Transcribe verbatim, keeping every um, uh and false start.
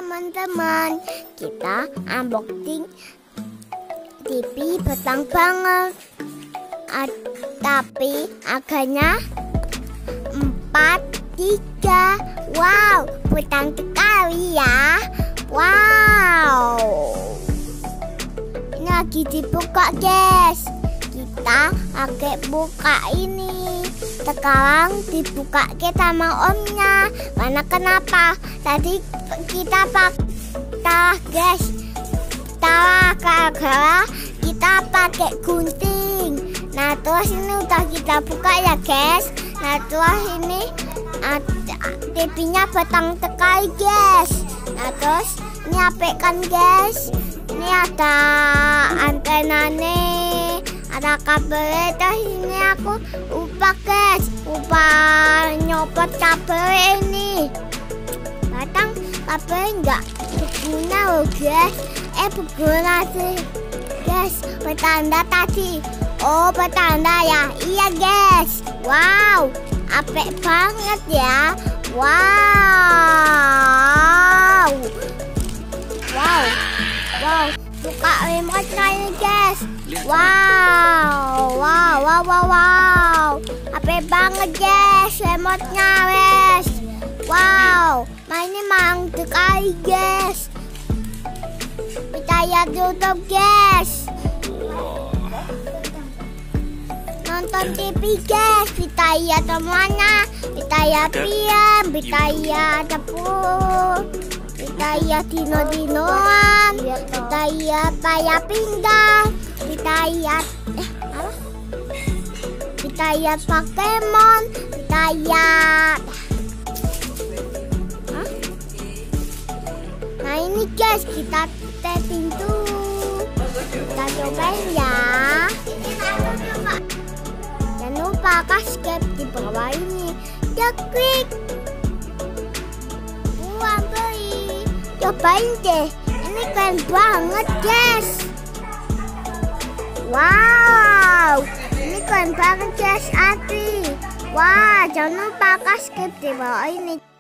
teman-teman, kita unboxing T V petang banget. A tapi harganya empat tiga. Wow, petang sekali ya. Wow, ini lagi dibuka guys. Kita pakai buka ini. Sekarang dibuka kita sama omnya. Karena kenapa? Tadi kita pakai guys. Kita gara-gara kita pakai gunting. Nah terus ini udah kita buka ya guys. Nah terus ini T V-nya petang sekali guys. Nah terus ini H P kan guys. Ini ada antena nih, ada kabel. Terus ini aku lupa guys, lupa nyopot kabel ini. Kadang kabel enggak berguna loh guys. Eh berguna sih guys, petanda tadi. Oh petanda ya, iya guys. Wow, apik banget ya. Wow, wow, wow. Buka remote-nya ini guys. Wow, wow, wow, wow, wow. Apik banget guys, remote-nya guys. Wow, mainnya mantap sekali guys. Kita lihat YouTube guys. Nonton T V guys. Kita lihat semuanya. Kita lihat film. Kita lihat dapur. Kita lihat dino-dinoan. Kita lihat payah pinggang. Kita lihat eh apa? Kita lihat Pokemon. Kita lihat. Hah? Nah ini guys kita testing tuh. Kita cobain ya. Jangan lupa subscribe di bawah ini. Ya klik. Buang beli. Cobain deh. Ini keren banget guys. Wow. Ini keren banget guys. Asli. Wah, jangan lupa subscribe di bawah ini.